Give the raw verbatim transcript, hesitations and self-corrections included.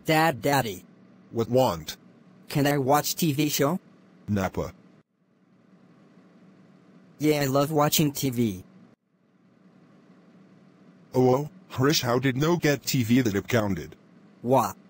Dad, Daddy. What want? Can I watch T V show? Napa. Yeah, I love watching T V. Oh, oh, Horish, how did no get T V that up Gounded? What?